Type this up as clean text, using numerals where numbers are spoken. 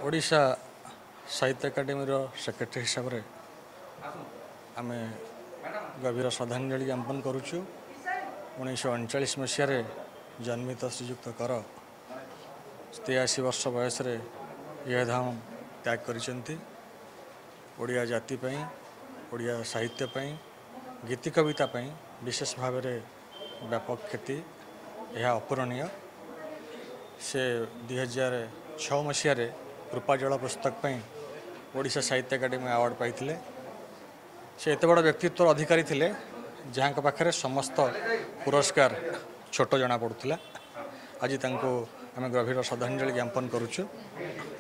ओडिशा साहित्य academy secretary हिसाब से आम गभीर श्रद्धांजलि ज्ञापन करुचु। 1939 मसीह जन्मित श्रीजुक्त कर 83 वर्ष बयस यह धाम त्याग करिसेंती। ओडिया जाति पई, ओडिया साहित्य पई, गीति कविता पई विशेष भाव में व्यापक ख्याति यह अपूरणीय। से 2006 मसीह कृपाजल पुस्तक पई ओडिशा साहित्य एकाडेमी अवार्ड पाइथिले। से एत बड़ व्यक्तित्व अधिकारी थिले जहाँ पाखे समस्त पुरस्कार छोट जना पड़ूला। आज आम गभीर श्रद्धांजलि ज्ञापन करुचु।